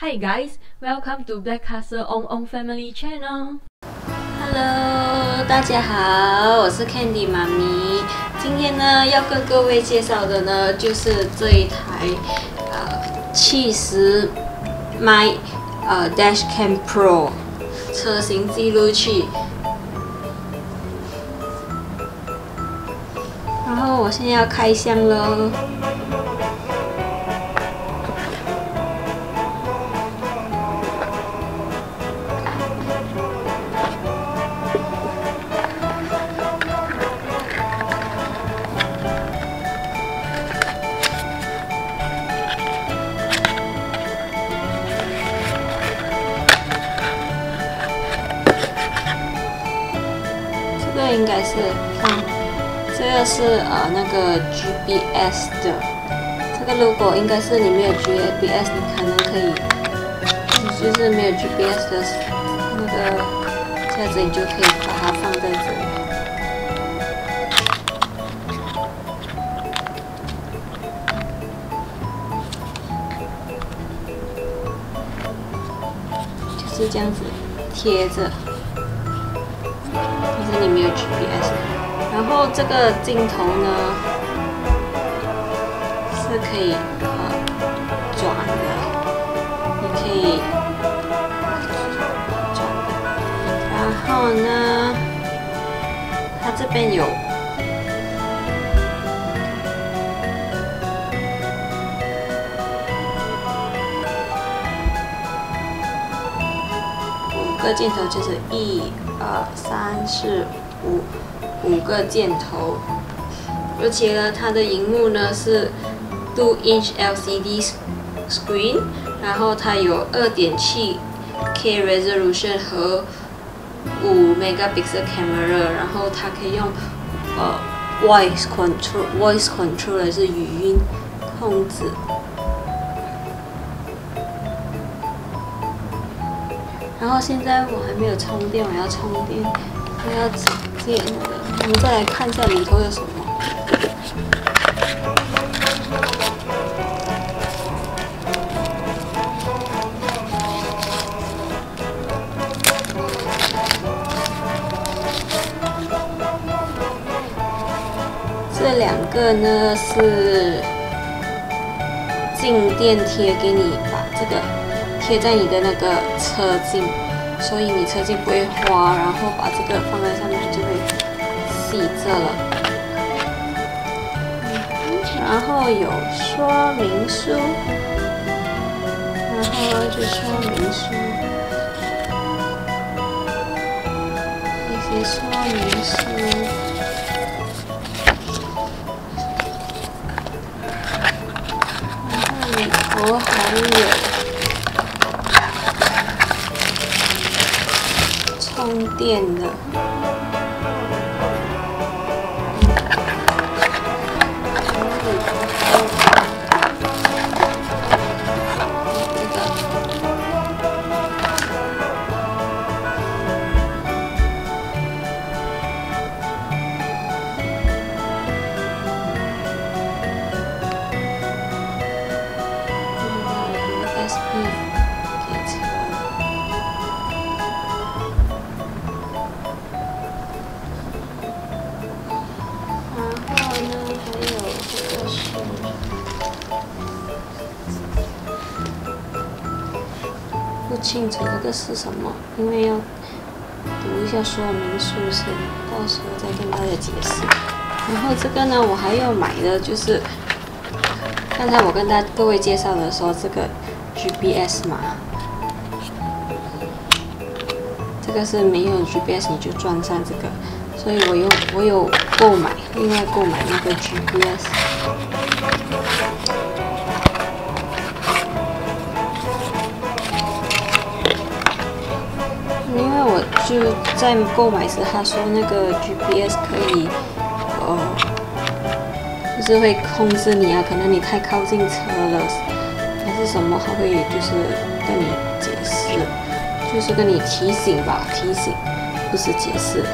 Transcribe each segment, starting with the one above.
Hi guys, welcome to Black Castle On Family Channel. Hello， 大家好，我是 Candy 妈咪。今天呢，要跟各位介绍的呢，就是这一台70迈Dashcam Pro 车型记录器。然后我现在要开箱喽。这个应该是这个是那个 GPS 的，这个如果应该是你没有 GPS， 你可能可以，就是没有 GPS 的那个架子，你就可以把它放在这里。就是这样子贴着，但是你没有 GPS。然后这个镜头呢是可以转的，你可以转的。然后呢，它这边有5个箭头，就是1、2、3、4、5个箭头，而且呢，它的荧幕呢是2-inch LCD screen， 然后它有2.7K resolution 和5 megapixel camera， 然后它可以用voice control 的是语音控制。然后现在我还没有充电，我要充电，我要接那个。我们再来看一下里头有什么。这2个呢是静电贴，给你把这个贴在你的那个车镜，所以你车镜不会花，然后把这个放在上面就会细着了。然后有说明书，然后就说明书，一些说明书。然后里头还有充电的。不清楚这个是什么，因为要读一下说明书先，到时候再跟大家解释。然后这个呢，我还要买的就是刚才我跟各位介绍的时候，这个 GPS 码，这个是没有 GPS 你就装上这个，所以我有另外购买那个 GPS。因为我就在购买时，他说那个 GPS 可以，就是会控制你啊，可能你太靠近车了，还是什么，他会就是跟你解释，就是跟你提醒吧，提醒，不是解释。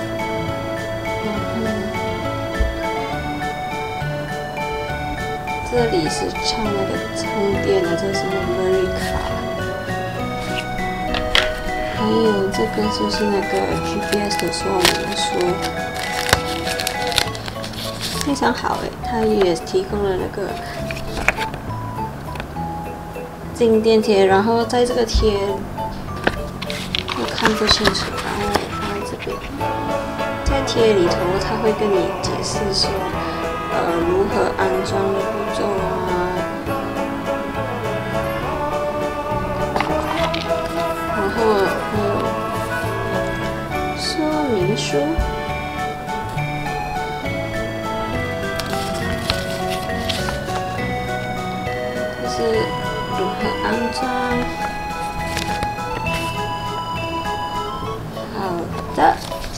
这里是唱那个充电的，这是 memory 卡。 这个就是那个 GPS 的说明书，非常好诶，它也提供了那个静电贴，然后在这个贴会看不清楚，然后我放在这边，在贴里头它会跟你解释说，如何安装的步骤啊。然后还有说明书，就是如何安装。好的，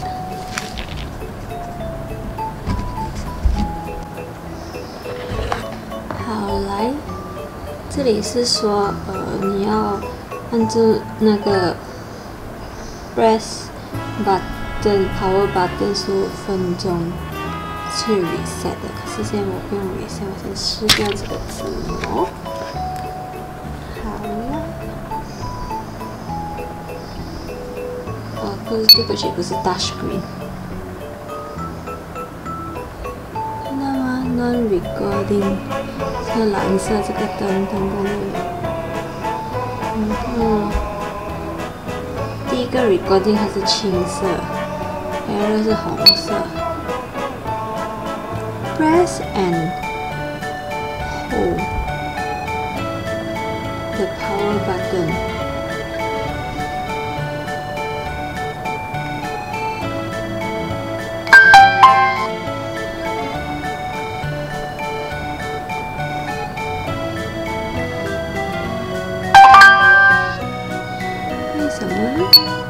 好来，这里是说你要按住那个 press button power button 15分钟去 reset 的，可是现在我不用 reset， 我先撕掉这个字模。好了，对不起，不是 touch screen。看到吗 ？Non recording 是蓝色这个灯在那里。第一个 recording 它是青色，第二个是红色。Press and hold the power button. 为什么呢？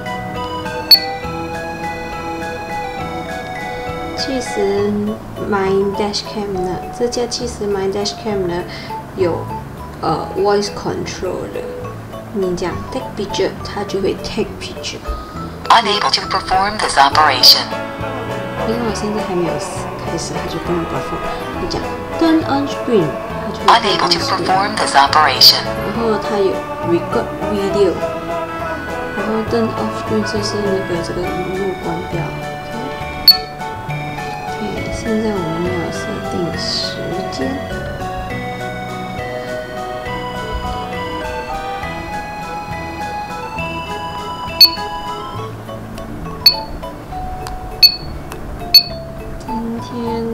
其实 My Dashcam 呢，这架其实 My Dashcam 呢有voice control 的，你讲 take picture， 它就会 take picture。 Unable to perform this operation. 因为我现在还没有开始，它就不能 perform。你讲 turn on screen， 它就会 turn Unable on to screen。 perform this operation. 然后它有 record video， 然后 turn off screen 就是那个这个荧幕关掉。OK， 现在我们要设定时间。今天呢？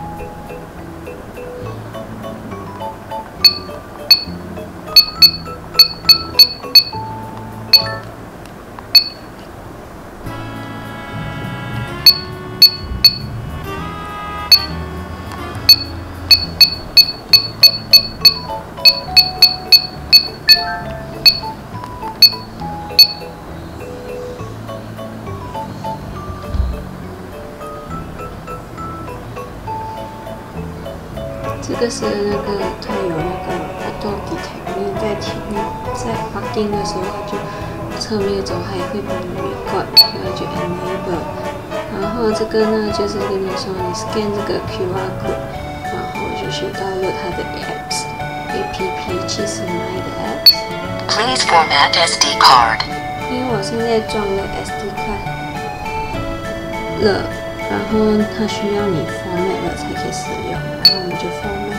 这个是那个它有那个 auto detect， 你在 parking 的时候，它就侧面走，它也会帮你 record， 然后就 enable。然后这个呢，就是跟你说，你 scan 这个 QR code， 然后就去download它的 apps， 其实买的 apps。 Please format SD card. 因为我现在装了 SD card 了，然后它需要你 format 了才可以使用，然后我们就 format。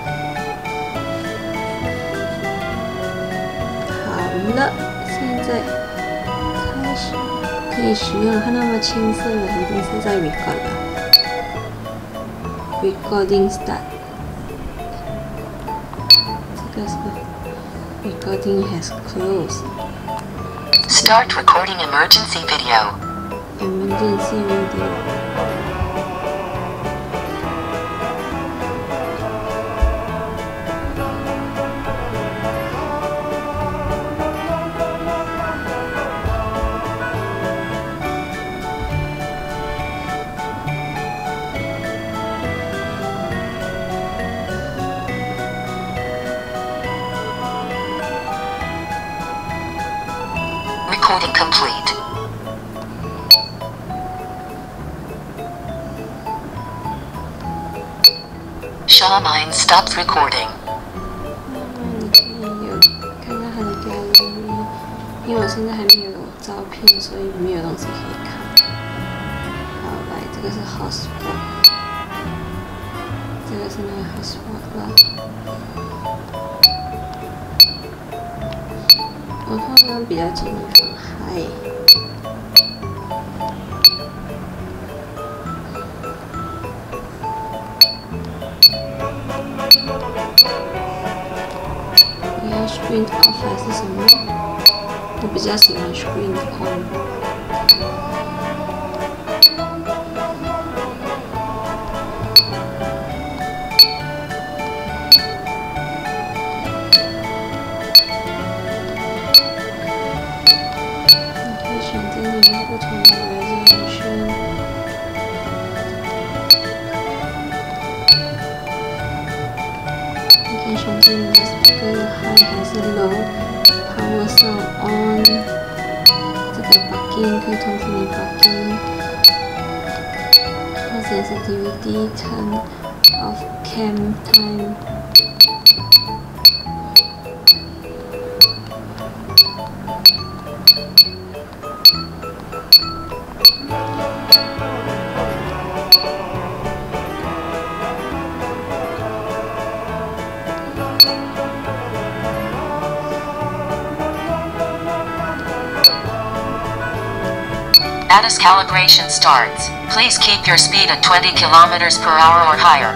好了，现在开始可以使用，看到吗？青色的一定是在 record 了。Recording start。 这个是 recording has closed。 Start recording emergency video. Emergency video。 Recording complete. Shawmine stops recording. 你可以有看到它的 gallery， 因为我现在还没有照片，所以没有东西可以看。好，来，这个是 hotspot， 这个是那个 hotspot 了。我通常比较建议放 high。你要 screen off 还是什么？我比较喜欢 screen on。你可以选择你要不同的 resolution。你可以选择你的 speaker high 还是 low。Power sound on， 这个 bucking 可以通知你 bucking， 或者是 DVD turn off cam time。 As calibration starts, please keep your speed at 20 kilometers per hour or higher.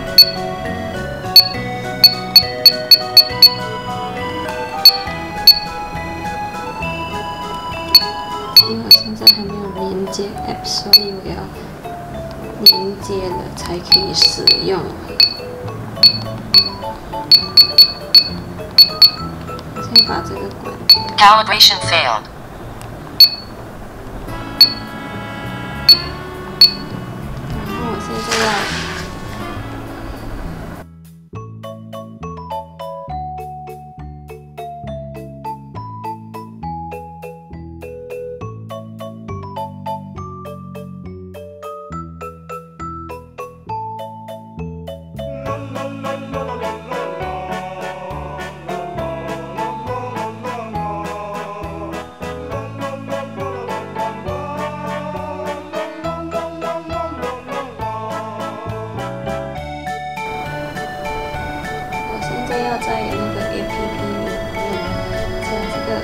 因为我现在还没有连接 App， 所以我要连接了才可以使用。先把这个关掉。 Calibration failed. 然后我现在要。要在那个 APP 里面在这个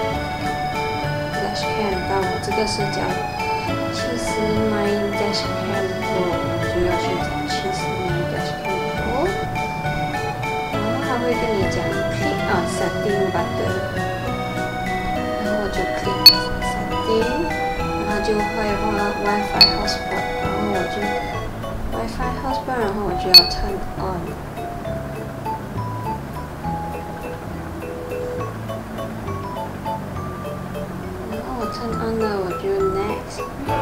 Dashcam 到我这个视角，其实 My Dashcam Pro 就要去找其实 My Dashcam Pro， 然后它会跟你讲 click on Setting button， 然后我就 click Setting， 然后就会画 Wi-Fi Hotspot， 然后我就 Wi-Fi Hotspot， 然后我就要 Turn on。turn on 了，我就 next。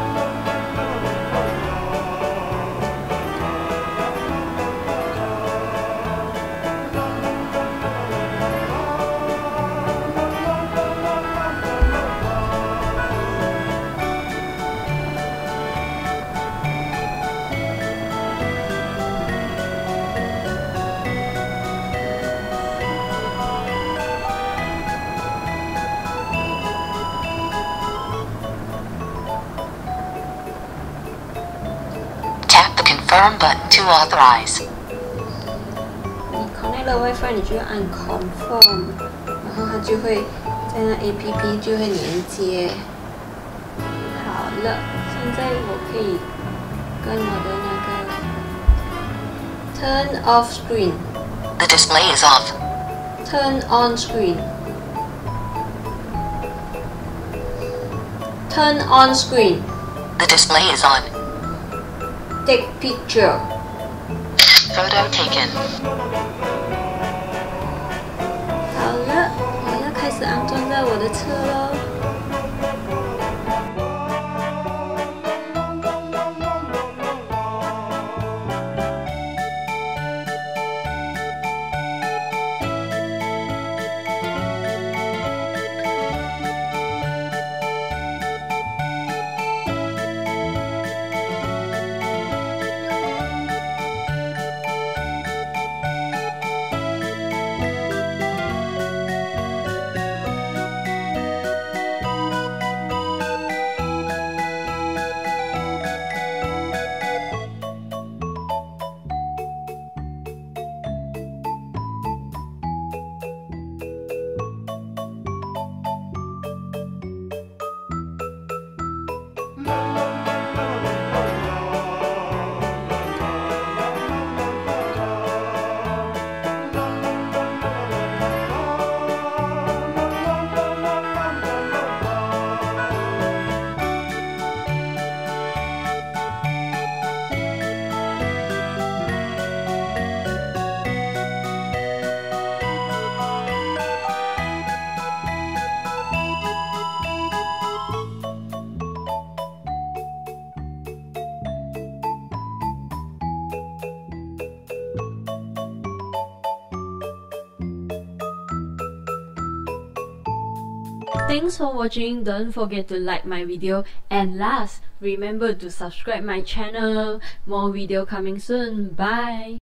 Confirm button to authorize. 你 connect 了 WiFi， 你就按 confirm， 然后它就会在那 APP 就会连接。好了，现在我可以跟我的那个 turn off screen。 The display is off. Turn on screen. Turn on screen. The display is on. Take picture. Photo taken. 好了，我要开始安装在我的车喽。 Thanks for watching. Don't forget to like my video, and last, remember to subscribe my channel. More video coming soon. Bye.